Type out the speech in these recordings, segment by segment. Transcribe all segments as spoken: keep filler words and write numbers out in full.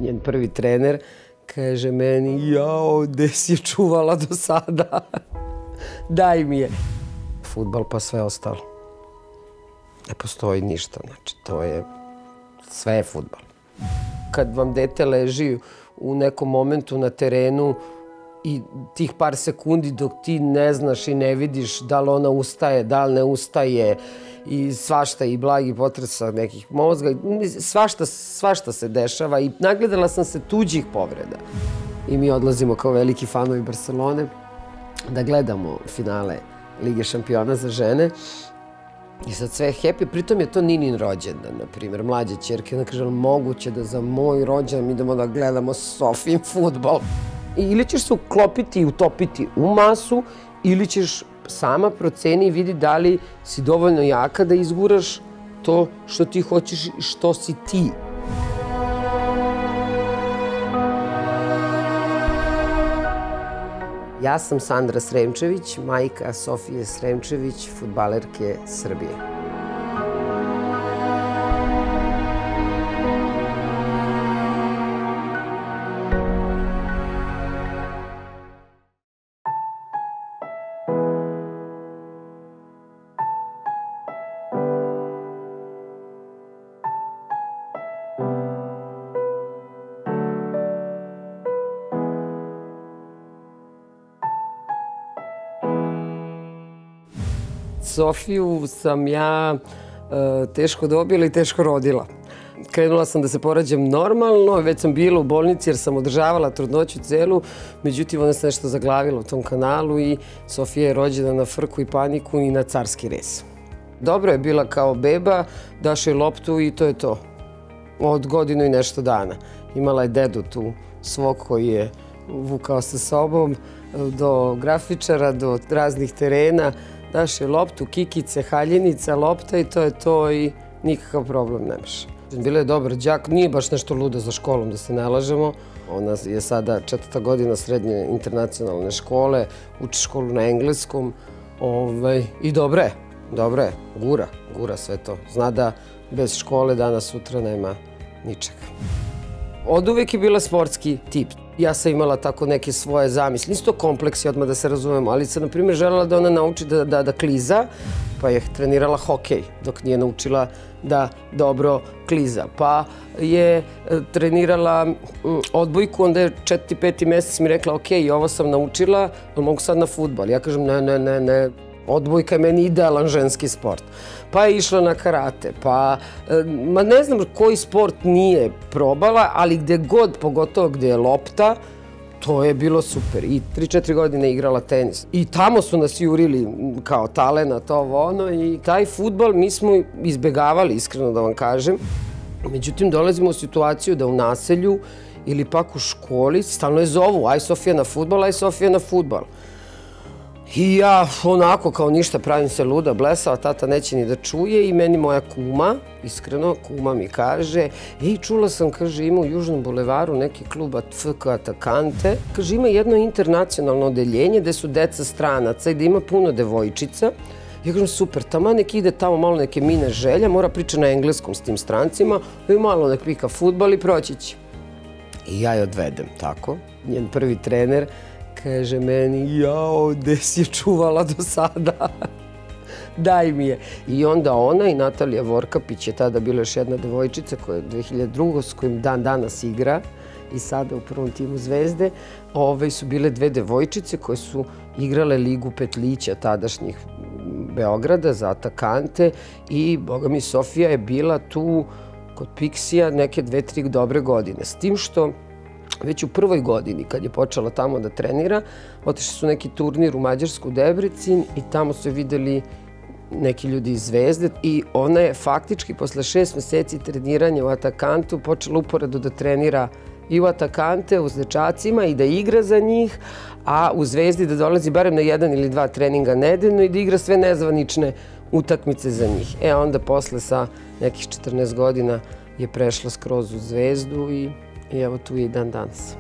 Njen prvi trener kaže meni, jao, gde si je čuvala do sada? Daj mi je. Fudbal pa sve ostalo. Ne postoji ništa, znači to je, sve je fudbal. Kad vam dete leži u nekom momentu na terenu i tih par sekundi dok ti ne znaš i ne vidiš da li ona ustaje, da li ne ustaje i svašta i blagi potresa nekih mozga, svašta, svašta se dešava i nagledala sam se tuđih povreda. I mi odlazimo kao veliki fanovi Barcelone da gledamo finale Lige šampiona za žene. I sad sve je happy, pritom je to Ninin rođendan, na primjer, mlađe ćerke. Ona kaže, moguće da za moj rođendan idemo da gledamo Sofijin fudbal. Ili ćeš se uklopiti i utopiti u masu, ili ćeš sama proceni i vidi da li si dovoljno jaka da izguraš to što ti hoćeš i što si ti. Ja sam Sandra Sremčević, majka Sofije Sremčević, fudbalerke Srbije. Sofiju sam ja teško dobila i teško rodila. Krenula sam da se porađam normalno, već sam bila u bolnici jer sam održavala trudnoću celu, međutim ona se nešto zaglavila u tom kanalu i Sofija je rođena na frku i paniku i na carski rez. Dobro je bila kao beba, daš joj loptu i to je to. Od godinu i nešto dana. Imala je dedu tu svog koji je vukao sa sobom do grafičara, do raznih terena. Daš je loptu, kikice, haljenica, lopta i to je to i nikakav problem nemaš. Bila je dobar đak, nije baš nešto luda za školom, da se ne lažemo. Ona je sada četvrta godina srednje internacionalne škole, uči školu na engleskom i dobro je, dobro je, gura, gura sve to. Zna da bez škole danas sutra nema ničega. Od uvek je bila sportski tip. Ja sam imala tako neke svoje zamisli. Nisu to kompleksi, odmah da se razumemo, ali sam, na primjer, želela da ona nauči da kliza, pa je trenirala hokej, dok nije naučila da dobro kliza. Pa je trenirala odbojku, onda je četvrti, peti mesec mi rekla, ok, ovo sam naučila, ali mogu sad na fudbal. Ja kažem, ne, ne, ne, ne. Odbojka je meni idealan ženski sport. Pa je išla na karate, pa ne znam koji sport nije probala, ali gde god, pogotovo gde je lopta, to je bilo super. I tri četiri godine igrala tenis. I tamo su nas jurili kao talenat, ovo ono, i taj fudbal mi smo izbegavali, iskreno da vam kažem. Međutim, dolazimo u situaciju da u naselju ili pak u školi stalno je zovu, aj Sofija na fudbal, aj Sofija na fudbal. I ja onako kao ništa pravim se luda, blesava, tata neće ni da čuje i meni moja kuma, iskreno, kuma mi kaže, ej, čula sam, kaže, ima u Južnom bulevaru neki klub F K Atakante, kaže, ima jedno internacionalno odeljenje gde su deca stranaca i da ima puno devojčica. Ja kažem, super, tamo nek ide tamo malo neke mine želja, mora priča na engleskom s tim strancima, i malo nek pika fudbal i proći će. I ja je odvedem, tako. Njen prvi trener kaže meni, jao, gde si je čuvala do sada? Daj mi je. I onda ona i Natalija Vorkapić je tada bila još jedna devojčica koja je dve hiljade druge s kojim dan danas igra i sada u prvom timu Zvezde. Ove su bile dve devojčice koje su igrale Ligu petlića tadašnjih Beograda za Atakante i, boga mi, Sofija je bila tu kod Pixija neke dve, tri dobre godine. S tim što već u prvoj godini, kad je počela tamo da trenira, otišli su neki turnir u Mađarsku, Debrecin, i tamo su je videli neki ljudi iz Zvezde i ona je faktički posle šest meseci treniranja u Atakantu počela uporedo da trenira i u Atakante, u dečacima i da igra za njih, a u Zvezdi da dolazi barem na jedan ili dva treninga nedeljno i da igra sve nezvanične utakmice za njih. E, onda posle sa nekih četrnaest godina je prešla skroz u Zvezdu i I evo tu je i dan danas.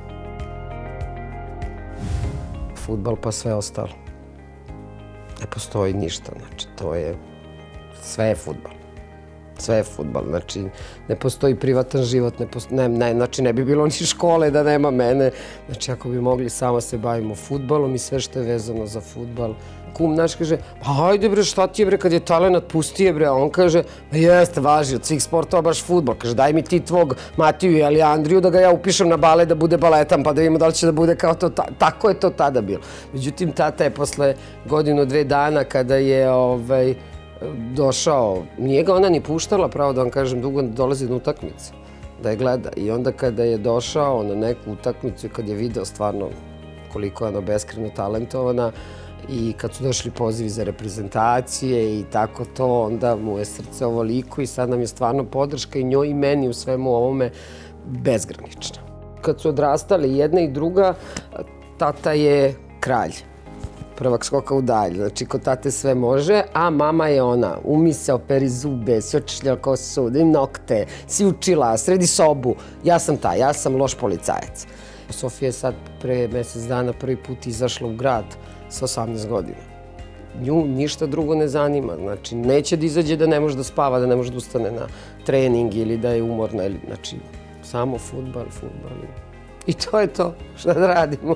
Fudbal pa sve ostalo. Ne postoji ništa, znači to je, sve je fudbal. Sve je fudbal, znači ne postoji privatan život, ne postoji, ne, ne, znači ne bi bilo ni škole da nema mene. Znači ako bi mogli samo se bavimo fudbalom i sve što je vezano za fudbal. Kum naš kaže, pa hajde bre, šta ti je bre, kad je talenat, pusti je bre, a on kaže, pa jeste, važi, od svih sportova baš fudbal. Kaže, daj mi ti tvog Matiju ili Andriju da ga ja upišem na balet da bude baletan, pa da vidimo da li će da bude kao to, tako je to tada bilo. Međutim, tata je posle godinu, dve dana kada je ovaj, došao, nije ga ona ni puštala, pravo da vam kažem, dugo dolazi na utakmice, da je gleda. I onda kada je došao na neku utakmicu i kad je video stvarno koliko je ona beskrajno talentovana i kad su došli pozivi za reprezentacije i tako to, onda mu je srce ovoliko i sad nam je stvarno podrška i njoj i meni u svemu ovome bezgranična. Kad su odrastali jedna i druga, tata je kralj. Prvak skoka u dalj, znači kod tate sve može, a mama je ona, umi se, operi zube, si očišljala kosu, da im nokte, si učila, sredi sobu. Ja sam ta, ja sam loš policajac. Sofija je sad pre mesec dana prvi put izašla u grad sa osamnaest godina. Nju ništa drugo ne zanima, znači neće da izađe da ne može da spava, da ne može da ustane na trening ili da je umorna, znači samo fudbal, fudbal. I to je to, šta da radimo.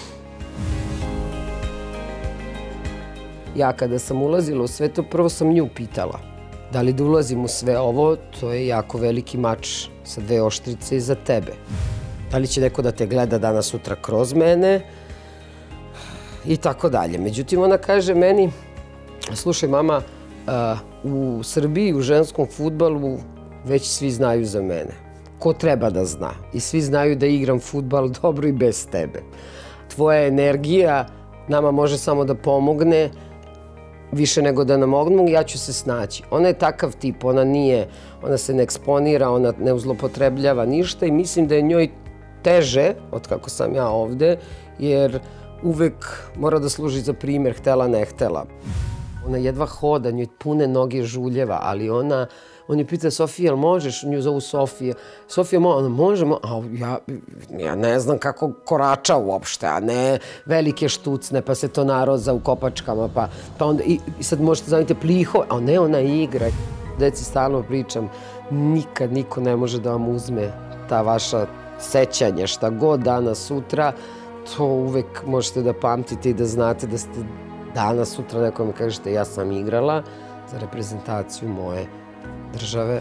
Ja kada sam ulazila u sve to, prvo sam nju pitala da li da ulazim u sve ovo, to je jako veliki mač sa dve oštrice iza tebe. Da li će neko da te gleda danas sutra kroz mene i tako dalje. Međutim, ona kaže meni, slušaj mama, u Srbiji u ženskom fudbalu već svi znaju za mene. Ko treba da zna? I svi znaju da igram fudbal dobro i bez tebe. Tvoja energija nama može samo da pomogne, više nego da nam ognu, ja ću se snaći. Ona je takav tip, ona nije, ona se ne eksponira, ona ne uzlopotrebljava ništa i mislim da je njoj teže, od kako sam ja ovde, jer uvek mora da služi za primjer, htela, ne htela. Ona jedva hoda, njoj pune noge žuljeva, ali ona, on je pita Sofija, jel možeš, nju zovu Sofija. Sofija, ona može, a ja, ja ne znam kako korača uopšte, a ne velike štucne, pa se to naroza u kopačkama, pa, pa onda, i, i sad možete zanimati pliho, a ne, ona igra. Deci stalno pričam, nikad niko ne može da vam uzme ta vaša sećanje, šta god danas, sutra, to uvek možete da pamtite i da znate da ste danas, sutra nekome kažete ja sam igrala za reprezentaciju moje države.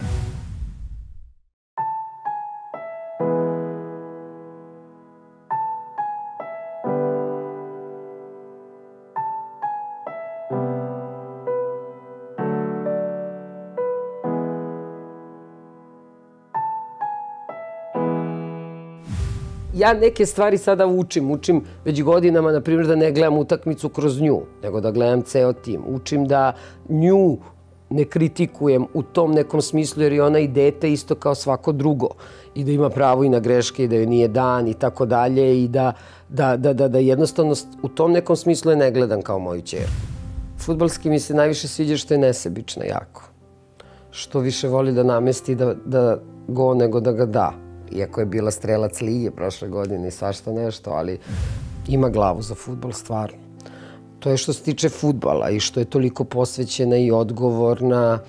Ja neke stvari sada učim, učim već godinama, na primjer, da ne gledam utakmicu kroz nju, nego da gledam ceo tim. Učim da nju ne kritikujem u tom nekom smislu, jer je ona i dete isto kao svako drugo. I da ima pravo i na greške, i da joj nije dan, i tako dalje, i da, da, da, da, da jednostavno u tom nekom smislu je ne gledam kao moju ćerku. Fudbalski mi se najviše sviđa što je nesebična jako. Što više voli da namesti da, da go nego da ga da. Iako je bila strelac lige prošle godine i svašta nešto, ali ima glavu za fudbal stvarno. To je što se tiče fudbala i što je toliko posvećena i odgovorna,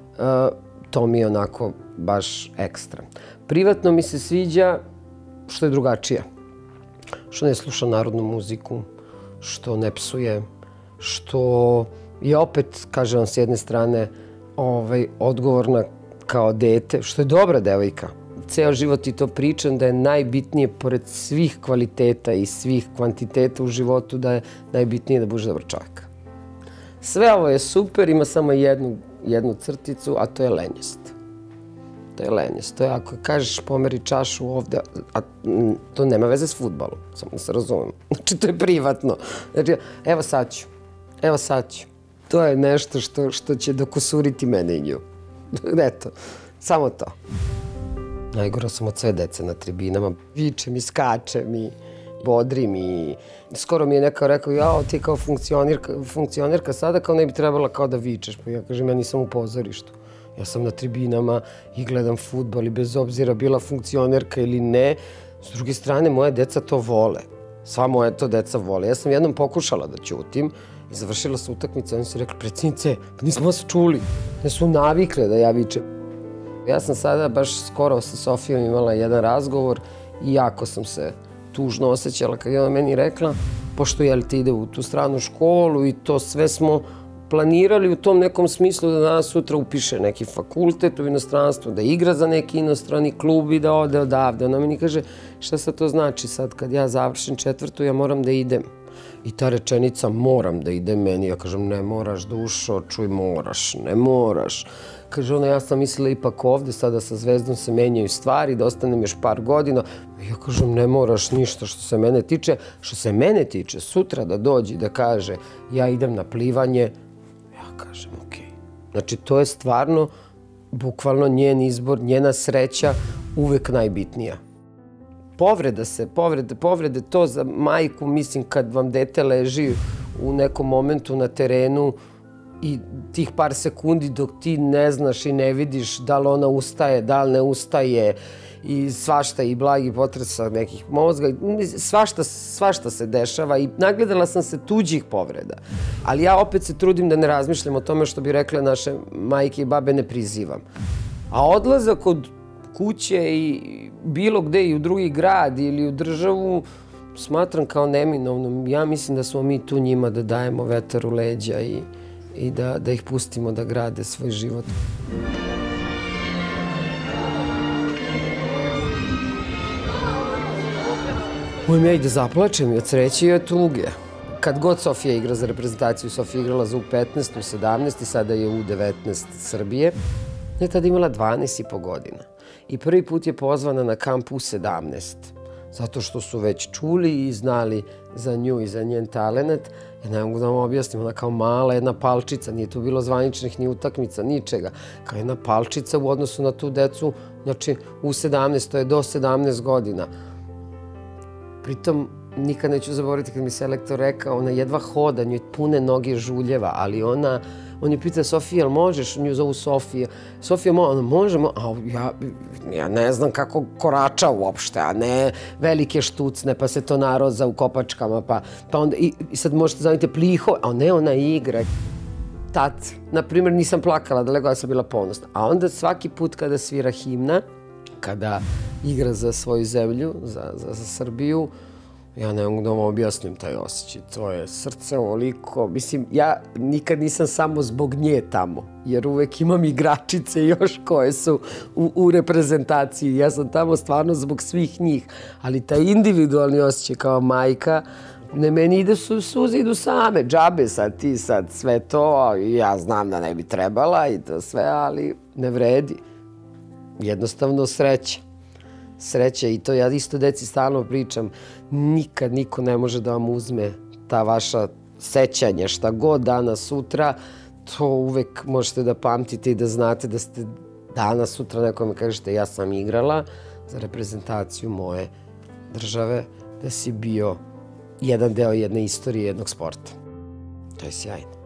to mi je onako baš ekstra. Privatno mi se sviđa što je drugačija. Što ne sluša narodnu muziku, što ne psuje, što je opet, kažem vam s jedne strane, odgovorna kao dete, što je dobra devojka. Ceo život i to pričam da je najbitnije, pored svih kvaliteta i svih kvantiteta u životu, da je najbitnije da budeš dobar čovjek. Sve ovo je super, ima samo jednu, jednu crticu, a to je lenjost. To je lenjost. To je ako kažeš pomeri čašu ovde, a to nema veze s fudbalom, samo da se razumem. Znači, to je privatno. Znači, evo sad ću, evo sad ću. To je nešto što, što će dokusuriti mene i nju. Eto, samo to. Najgora sam od sve dece na tribinama. Vičem i skačem i bodrim i skoro mi je neko rekao, jao, ti kao funkcionerka sada kao ne bi trebala kao da vičeš. Pa ja kažem, ja nisam u pozorištu. Ja sam na tribinama i gledam fudbal i bez obzira bila funkcionerka ili ne. S druge strane, moje deca to vole. Sva moje to deca vole. Ja sam jednom pokušala da ćutim i završila se utakmica. Oni su rekli, predsjednice, pa nismo vas čuli. Ne su navikle da ja vičem. Ja sam sada baš skoro sa Sofijom imala jedan razgovor i jako sam se tužno osjećala kad je ona meni rekla, pošto jel ti ide u tu stranu školu i to sve smo planirali u tom nekom smislu da danas sutra upiše neki fakultet u inostranstvu, da igra za neki inostrani klub i da ode odavde. Ona meni kaže, šta sad to znači sad kad ja završim četvrtu, ja moram da idem. I ta rečenica moram da idem meni, ja kažem ne moraš dušo, čuj moraš, ne moraš. Kaže ona, ja sam mislila ipak ovde, sada sa Zvezdom se menjaju stvari, da ostanem još par godina. Ja kažem ne moraš ništa što se mene tiče. Što se mene tiče, sutra da dođe i da kaže ja idem na plivanje, ja kažem okej. Znači to je stvarno bukvalno njen izbor, njena sreća uvek najbitnija. Povreda se, povrede, povrede, to za majku, mislim, kad vam dete leži u nekom momentu na terenu i tih par sekundi dok ti ne znaš i ne vidiš da li ona ustaje, da li ne ustaje i svašta i blagi potresa nekih mozga, svašta, svašta se dešava i nagledala sam se tuđih povreda. Ali ja opet se trudim da ne razmišljam o tome što bi rekle naše majke i babe, ne prizivam. A odlazak od kuće i bilo gde i u drugi grad ili u državu smatram kao neminovnom. Ja mislim da smo mi tu njima da dajemo vetar u leđa i, i da, da ih pustimo da grade svoj život. Mojem ja i da zaplačem i od sreće i od tuge. Kad god Sofija igra za reprezentaciju, Sofija igrala za U petnaest, U sedamnaest i sada je U devetnaest Srbije. Je tada imala dvanaest i po godina. I prvi put je pozvana na kamp U sedamnaest. Zato što su već čuli i znali za nju i za njen talenat. Ja ne mogu da vam objasnim, ona kao mala jedna palčica, nije tu bilo zvaničnih ni utakmica, ničega. Kao jedna palčica u odnosu na tu decu, znači U sedamnaest, to je do sedamnaest godina. Pritom, nikad neću zaboraviti kad mi selektor rekao, ona jedva hoda, njoj pune noge žuljeva, ali ona, on je pitao Sofija, jel možeš, nju zovu Sofija. Sofija, ona može, a ja, ja ne znam kako korača uopšte, a ne velike štucne, pa se to naroza u kopačkama, pa, pa onda, i, i sad možete zanimati pliho, a ne, ona igra. Tad, na primjer, nisam plakala, daleko ja sam bila ponosna. A onda svaki put kada svira himna, kada igra za svoju zemlju, za, za, za Srbiju, ja ne mogu da vam objasnim taj osjećaj. To je srce ovoliko. Mislim, ja nikad nisam samo zbog nje tamo, jer uvek imam igračice još koje su u, u reprezentaciji. Ja sam tamo stvarno zbog svih njih. Ali taj individualni osjećaj kao majka, ne, meni ide su, suze idu same. Džabe sad ti sad sve to. Ja znam da ne bi trebala i to sve, ali ne vredi. Jednostavno sreća. Sreća i to ja isto deci stalno pričam. Nikad niko ne može da vam uzme ta vaša sećanja, šta god danas, sutra. To uvek možete da pamtite i da znate da ste danas, sutra nekome kažete ja sam igrala za reprezentaciju moje države, da si bio jedan deo jedne istorije jednog sporta. To je sjajno.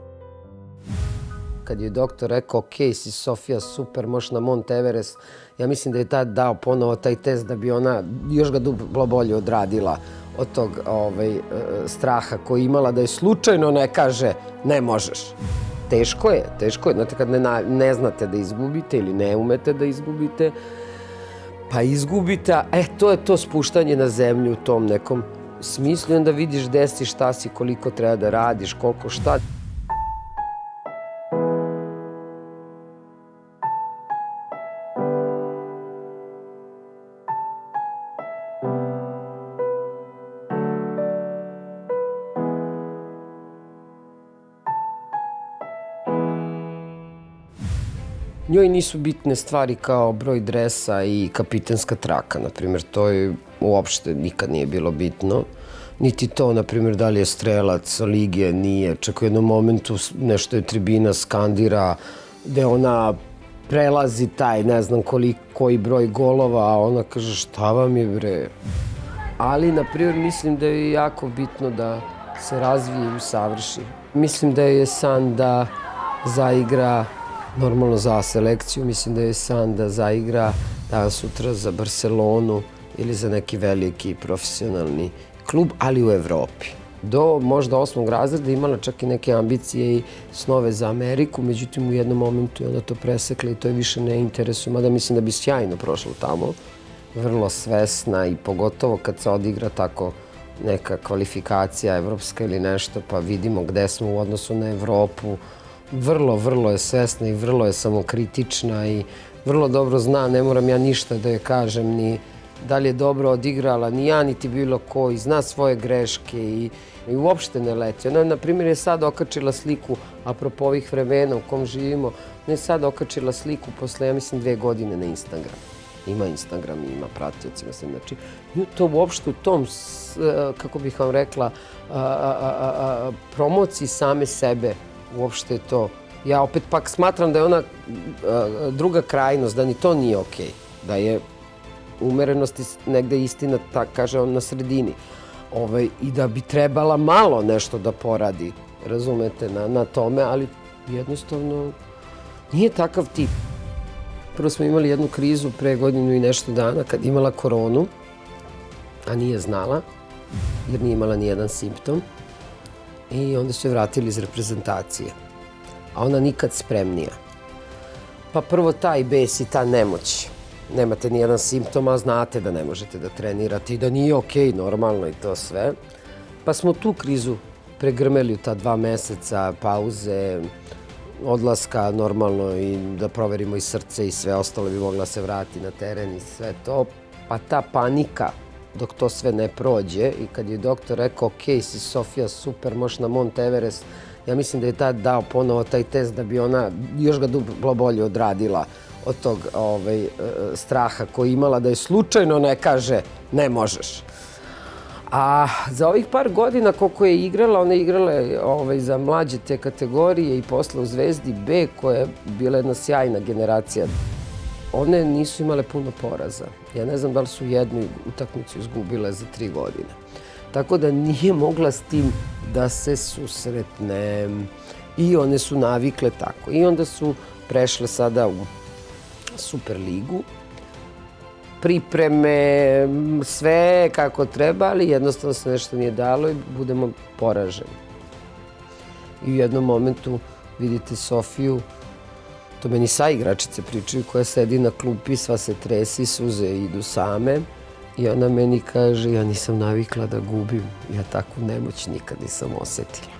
Kad je doktor rekao, ok, si Sofija, super, možeš na Mont Everest, ja mislim da je tad dao ponovo taj test da bi ona još ga duplo bolje odradila od tog ovaj, straha koji imala, da je slučajno ne kaže ne možeš. Teško je, teško je. Znate, kad ne, ne znate da izgubite ili ne umete da izgubite, pa izgubite, e, to je to spuštanje na zemlju u tom nekom smislu i onda vidiš gde si, šta si, koliko treba da radiš, koliko šta. Njoj nisu bitne stvari kao broj dresa i kapitenska traka, na primjer, to je uopšte nikad nije bilo bitno. Niti to, na primjer, da li je strelac, lige, nije. Čak u jednom momentu nešto je tribina skandira, gde ona prelazi taj, ne znam koji broj golova, a ona kaže šta vam je bre. Ali, na primjer, mislim da je jako bitno da se razvije i usavrši. Mislim da je san da zaigra normalno za selekciju, mislim da je san da zaigra danas sutra za Barcelonu ili za neki veliki profesionalni klub, ali u Evropi. do možda osmog razreda imala čak i neke ambicije i snove za Ameriku, međutim u jednom momentu je ona to presekla i to je više ne interesuje, mada mislim da bi sjajno prošla tamo, vrlo svesna i pogotovo kad se odigra tako neka kvalifikacija evropska ili nešto, pa vidimo gde smo u odnosu na Evropu. Vrlo, vrlo je svesna i vrlo je samokritična i vrlo dobro zna, ne moram ja ništa da joj kažem, ni da li je dobro odigrala, ni ja, niti bilo ko, i zna svoje greške i, i uopšte ne leti. Ona, na primjer, je sad okačila sliku, apropo ovih vremena u kom živimo, ona je sad okačila sliku posle, ja mislim, dve godine na Instagram. Ima Instagram i ima pratioci. Znači, nju to uopšte u tom, kako bih vam rekla, promociji same sebe, uopšte je to. Ja opet pak smatram da je ona druga krajnost, da ni to nije okej. Da je umerenost negde istina, tako kaže on, na sredini. I da bi trebala malo nešto da poradi, razumete, na tome, ali jednostavno nije takav tip. Prvo smo imali jednu krizu pre godinu i nešto dana kad imala koronu, a nije znala, jer nije imala nijedan simptom. I onda su je vratili iz reprezentacije. A ona nikad spremnija. Pa prvo taj bes i ta nemoć. Nemate nijedan simptom, a znate da ne možete da trenirate i da nije okej, normalno i to sve. Pa smo tu krizu pregrmeli u ta dva meseca, pauze, odlaska normalno i da proverimo i srce i sve ostalo bi mogla se vrati na teren i sve to. Pa ta panika dok to sve ne prođe i kad je doktor rekao ok, si Sofija, super, možeš na Mont Everest, ja mislim da je tad dao ponovo taj test da bi ona još ga duplo bolje odradila od tog straha koji imala da je slučajno ne kaže ne možeš. A za ovih par godina koliko je igrala, ona je igrala za mlađe te kategorije i posle u Zvezdi B koja je bila jedna sjajna generacija. One nisu imale puno poraza. Ja ne znam da li su jednu utakmicu izgubile za tri godine. Tako da nije mogla s tim da se susretne. I one su navikle tako. I onda su prešle sada u Superligu. Pripreme, sve kako treba, ali jednostavno se nešto nije dalo i budemo poraženi. I u jednom momentu vidite Sofiju, to meni sa igračice pričaju, koja sedi na klupi, sva se tresi, suze idu same. I ona meni kaže, ja nisam navikla da gubim, ja takvu nemoć nikad nisam osetila.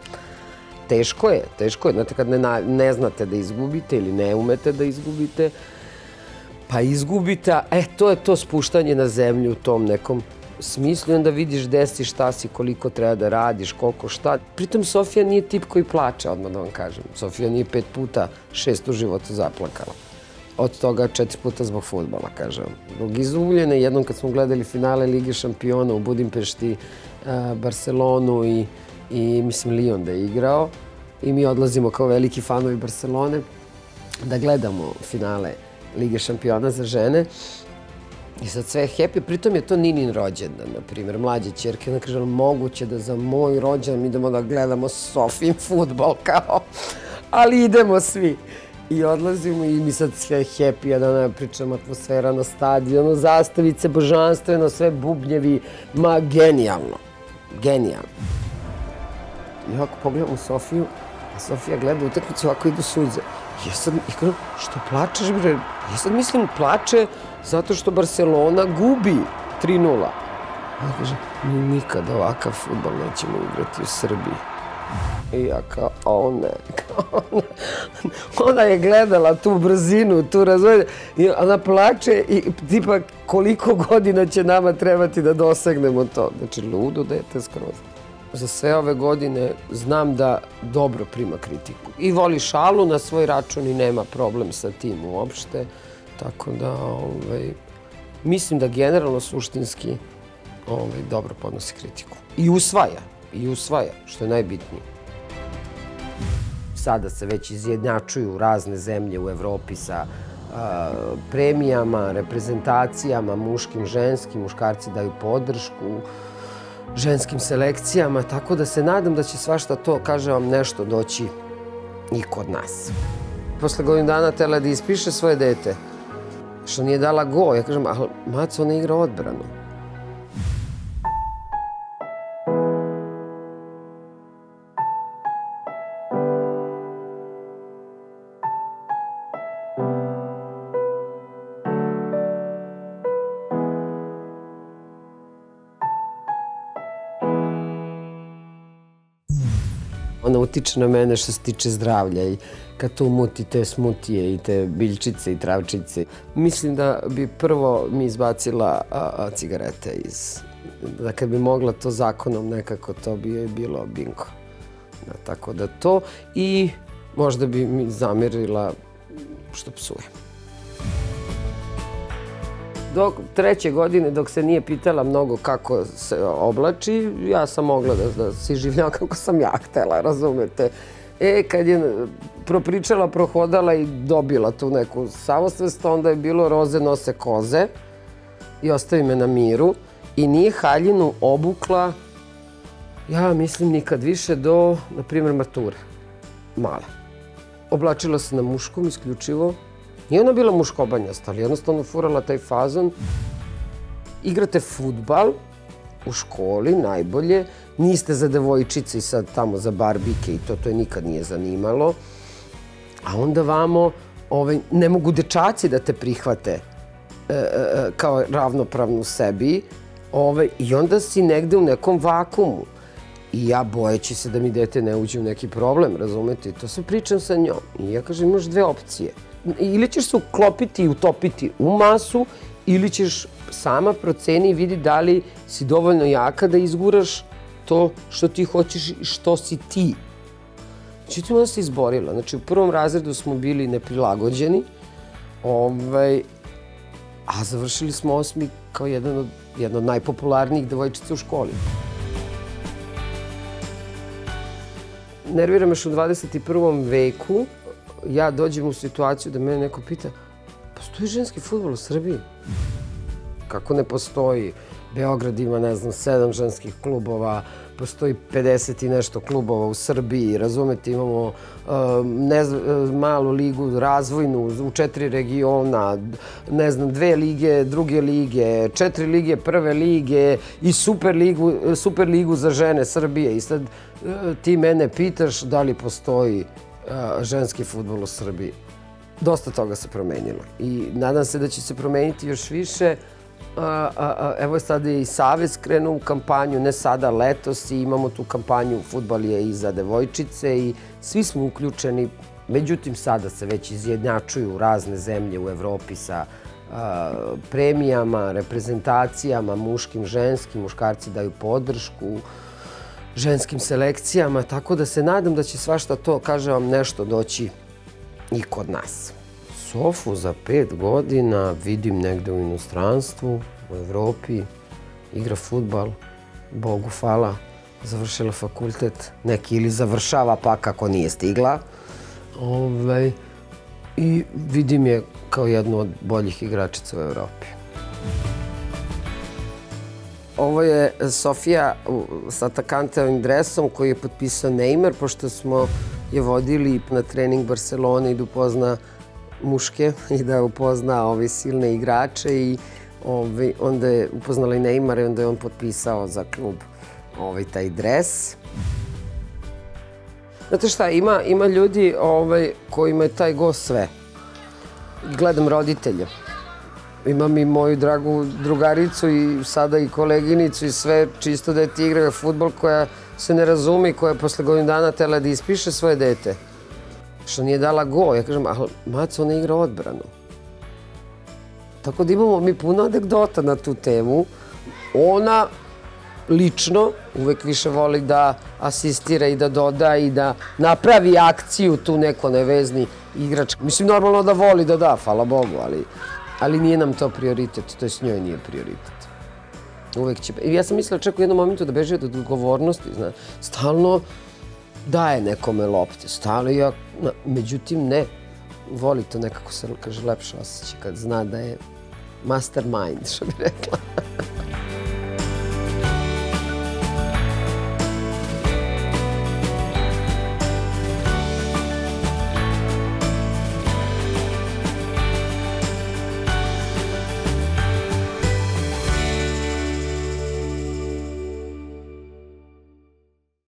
Teško je, teško je. Znate, kad ne znate da izgubite ili ne umete da izgubite, pa izgubite, e, to je to spuštanje na zemlju u tom nekom smislu i onda vidiš gde si, šta si, koliko treba da radiš, koliko šta. Pritom Sofija nije tip koji plače, odmah da vam kažem. Sofija nije pet puta, šest u životu zaplakala. Od toga četiri puta zbog fudbala, kažem. Zbog izgubljene, jednom kad smo gledali finale Lige šampiona u Budimpešti, Barcelonu i mislim Lyon da je igrao i mi odlazimo kao veliki fanovi Barcelone da gledamo finale Lige šampiona za žene. I sad sve je happy, pritom je to Ninin rođendan, na primjer, mlađe ćerke. Ona kaže, moguće da za moj rođendan idemo da gledamo Sofin fudbal kao, ali idemo svi. I odlazimo i mi sad sve je happy, jedan pričam, atmosfera na stadionu, zastavice, božanstveno, sve bubnjevi, ma genijalno, genijalno. I ovako pogledam u Sofiju, a Sofija gleda utakmicu, ovako idu suze. Ja sad, i kažem, što plačeš, bre? Ja sad mislim, plače zato što Barcelona gubi tri nula. Ona kaže, mi nikad ovakav fudbal nećemo igrati u Srbiji. I ja kao, o ne, kao ne. Ona je gledala tu brzinu, tu razvoje, i ona plače i tipa koliko godina će nama trebati da dosegnemo to. Znači, ludo dete skroz. Za sve ove godine znam da dobro prima kritiku. I voli šalu na svoj račun i nema problem sa tim uopšte. Tako da mislim da generalno suštinski dobro podnosi kritiku. I usvaja, i usvaja, što je najbitnije. Sada se već izjednačuju razne zemlje u Evropi sa premijama, reprezentacijama, muškim, ženskim, muškarci daju podršku, ženskim selekcijama, tako da se nadam da će svašta to, kaže vam, nešto doći i kod nas. Posle godinu dana tela da ispiše svoje dete, što nije dala go. Ja kažem, ali maco, ona igra odbranu. utiče na mene što se tiče zdravlja i kad to umuti te smutije i te biljčice i travčice. Mislim da bi prvo mi izbacila cigarete iz... Da kad bi mogla to zakonom nekako, to bi bilo bingo. Tako da to i možda bi mi zamerila što psujem. Do treće godine, dok se nije pitala mnogo kako se oblači, ja sam mogla da se življam kako sam ja htela, razumete. E, kad je propričala, prohodala i dobila tu neku samosvest, onda je bilo roze nose koze i ostavi me na miru. I nije haljinu obukla, ja mislim, nikad više do, na primjer, mature. Mala. Oblačila se na muškom isključivo. Nije ona bila muškobanjasta, ali jednostavno furala taj fazon. Igrate fudbal u školi, najbolje. Niste za devojčice i sad tamo za barbike i to, to je nikad nije zanimalo. A onda vamo ne mogu dečaci da te prihvate kao ravnopravnu sebi. I onda si negde u nekom vakumu. I ja, bojeći se da mi dete ne uđe u neki problem, razumete? I to sve pričam sa njom. I ja kažem, imaš dve opcije. Ili ćeš se uklopiti i utopiti u masu, ili ćeš sama proceni i vidi da li si dovoljno jaka da izguraš to što ti hoćeš i što si ti. Međutim, ona se izborila. Znači, u prvom razredu smo bili neprilagođeni, a završili smo osmi kao jedan od jedna od najpopularnijih devojčica u školi. Nervira me što u dvadeset prvom veku ja dođem u situaciju da me neko pita postoji ženski fudbal u Srbiji? Kako ne postoji? Beograd ima, ne znam, sedam ženskih klubova, postoji pedeset i nešto klubova u Srbiji, razumete, imamo malu ligu razvojnu u četiri regiona, ne znam, dve lige, druge lige, četiri lige, prve lige i super ligu za žene Srbije. I sad ti mene pitaš da li postoji ženski fudbal u Srbiji. Dosta toga se promenilo i nadam se da će se promeniti još više. Evo je sada i Savez krenuo u kampanju, ne sada, letos, i imamo tu kampanju Fudbal je i za devojčice i svi smo uključeni. Međutim, sada se već izjednačuju razne zemlje u Evropi sa premijama, reprezentacijama, muškim, ženskim, muškarci daju podršku ženskim selekcijama, tako da se nadam da će svašta to, kažem vam, nešto doći i kod nas. Sofu za pet godina vidim negde u inostranstvu, u Evropi, igra fudbal, Bogu hvala, završila fakultet, neki ili završava pa kako nije stigla. I vidim je kao jednu od boljih igračica u Evropi. Ovo je Sofija sa atakantovim dresom koji je potpisao Neymar, pošto smo je vodili na trening Barcelone i da upozna muške i da upozna ove silne igrače i onda je upoznala i Neymar i onda je on potpisao za klub taj dres. Znate šta, ima ljudi kojima je taj go sve. Gledam roditelje. Imam i moju dragu drugaricu i sada i koleginicu i sve, čisto dete igraju fudbal, koja se ne razume i koja je posle godinu dana tela da ispiše svoje dete. Što nije dala go. Ja kažem, ali maco, ona igra odbranu. Tako da imamo mi puno anegdota na tu temu. Ona lično uvek više voli da asistira i da doda i da napravi akciju tu neko nevezni igrač. Mislim, normalno da voli da da, hvala Bogu, ali nije nam to prioritet, to je s njoj nije prioritet. Uvek će... Ja sam mislila čak u jednom momentu da beži od odgovornosti, stalno daje nekome lopte, stalno ja... Međutim, ne. Voli to nekako se, kaže, lepše osjeća kad zna da je mastermind, što bi rekla.